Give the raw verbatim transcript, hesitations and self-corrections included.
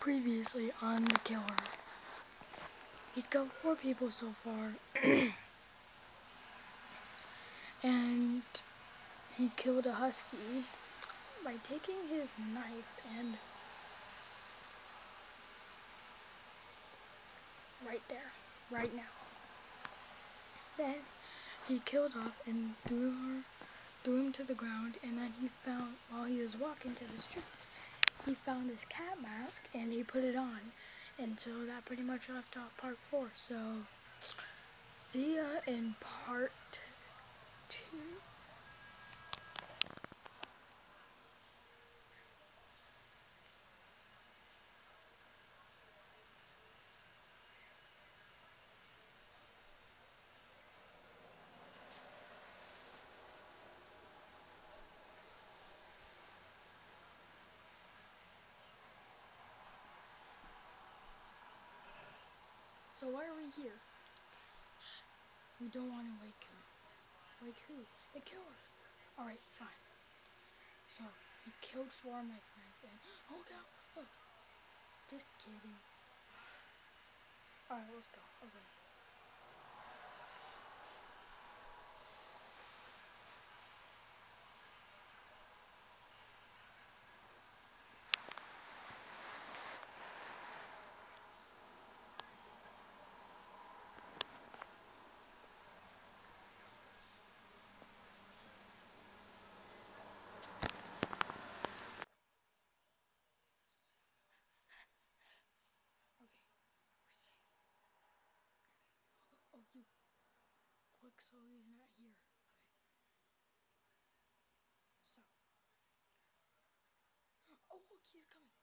Previously on The Killer. He's killed four people so far. And he killed a husky by taking his knife and right there, right now. Then he killed off and threw her, threw him to the ground, and then he found, while he was walking to the streets, he found this cat mask and he put it on. And so that pretty much left off part four. So see ya in part two. So why are we here? Shh. We don't want to wake him. Wake who? The killer. Alright, fine. So, he killed four of my friends and... Oh, God. Oh. Just kidding. Alright, let's go. Okay. Oh, you. Look, so he's not here. Okay. So. Oh, look, he's coming.